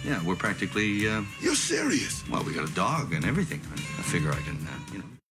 Yeah, we're practically, You're serious? well, we got a dog and everything. I figure I can, you know.